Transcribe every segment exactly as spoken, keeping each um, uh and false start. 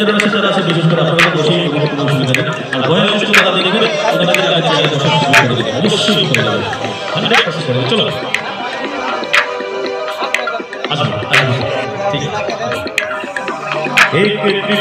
Generation যারা আছে বিশেষ করে আপনারা বসেই কোনো সুবিধা নেই আর বয়স সুস্থ কথা দেখবেন ওনাদের চেয়ারে বসার সুযোগ করে দেবেন অবশ্যই করে দেবেন হান্ড্রেড পার্সেন্ট করে চলো আসুন ঠিক আছে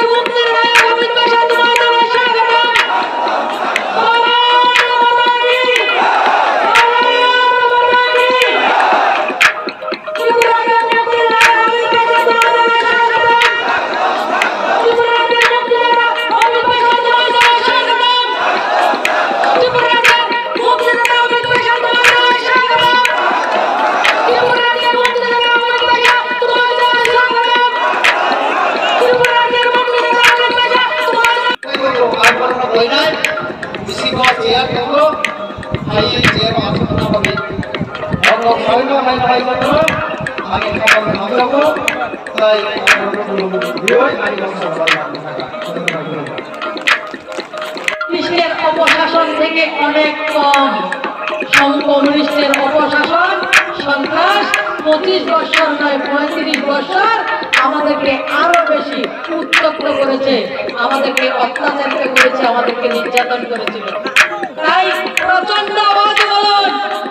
কমিউনিস্টের অপশাসন থেকে অনেক কম কমিউনিস্টের অপশাসন সন্ত্রাস পঁচিশ বছর নয় পঁয়ত্রিশ বছর আমাদেরকে আরো বেশি উত্তপ্ত করেছে, আমাদেরকে অত্যাচারিত করেছে, আমাদেরকে নির্যাতন করেছিল। তাই প্রচন্ড আওয়াজ বলুন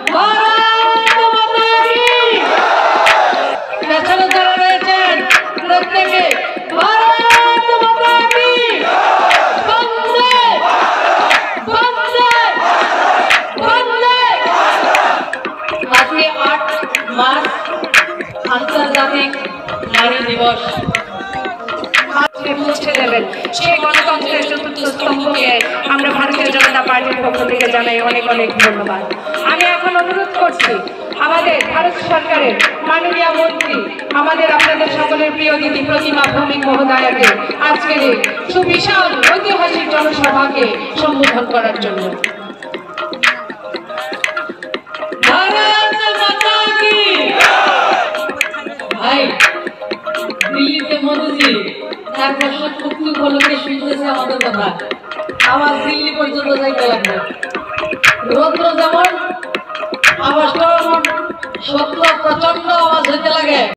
পেছনে যারা রয়েছেন প্রত্যেকে আজকে আট মার্চ আন্তর্জাতিক নারী দিবস মুছে দেবেন সেই গণতন্ত্রের চতুর্থ স্তম্ভকে আমরা ভারতীয় জনতা পার্টির পক্ষ থেকে জানাই অনেক অনেক ধন্যবাদ। আমি এখন অনুরোধ করছি আমাদের ভারত সরকারের মাননীয় মন্ত্রী আমাদের আপনাদের সকলের প্রিয় দিদি প্রতিমা ভৌমিক মহোদয়াকে আজকের এই সুবিশাল ঐতিহাসিক জনসভাকে সম্বোধন করার জন্য। ভাই দিল্লিতে মোদীজি চার বছর চুক্তি উপলক্ষে শুনতেছে আমাদের কথা, আবার দিল্লি পর্যন্ত যাইতে লাগবে। রৌদ্র যেমন আওয়াজটা সত্য প্রচন্ড আওয়াজ হইতে লাগে।